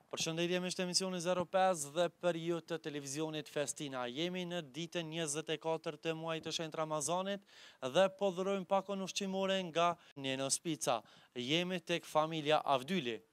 Përshëndetje miqtë emisioni 05 dhe për ju të televizionit Festina. Jemi në ditën 24 të muajit të shenjtë Ramazanit dhe po dhurojmë pakon ushqimore nga Nenos Pizza. Jemi tek familja Avdyli.